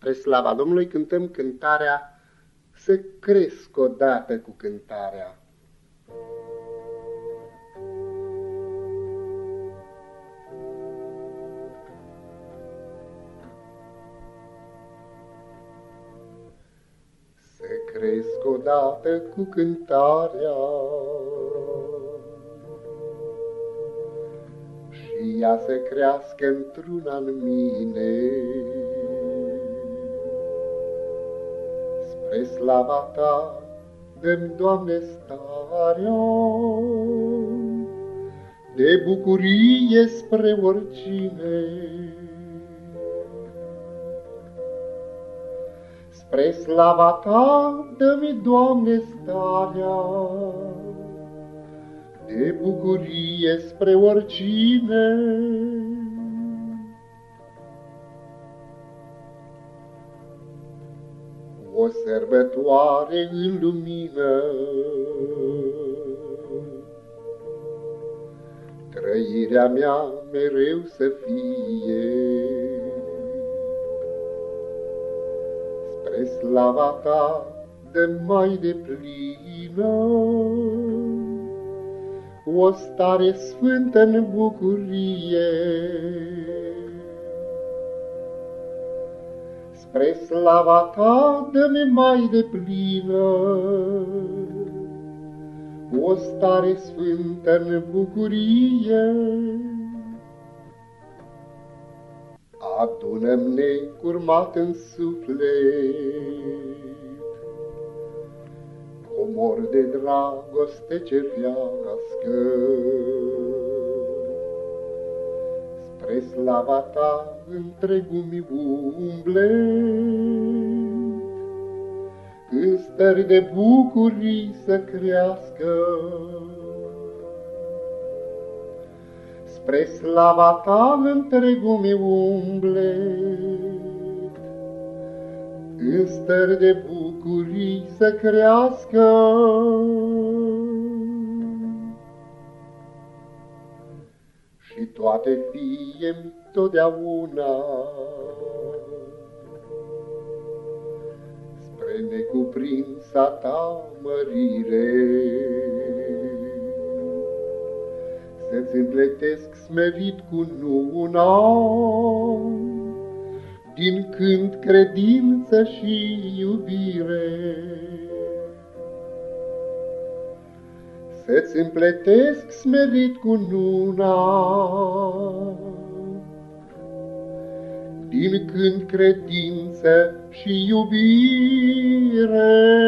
Spre slava Domnului cântăm cântarea Să cresc odată cu cântarea. Să cresc odată cu cântarea și ea să crească într-una în mine. Spre slava Ta dă-mi, Doamne, starea de bucurie spre oricine. Spre slava Ta dă-mi, Doamne, starea de bucurie spre oricine. O sărbătoare în lumină, trăirea mea mereu să fie. Spre slava Ta dă mai deplină o stare sfântă în bucurie. Spre slava Ta dă-mi mai deplină o stare sfântă în bucurie. Adună-mi necurmat în suflet comori de dragoste cerească. Spre slava Ta întregul-mi umblet, în stări de bucurii să crească. Spre slava Ta întregul-mi umblet, în stări de bucurii să crească. Și toate fie-mi totdeauna spre necuprinsa Ta mărire. Să-ți împletesc smerit cu nuna din cânt, credință și iubire. Să-ți împletesc smerit cu nuna din cânt, credință și iubire.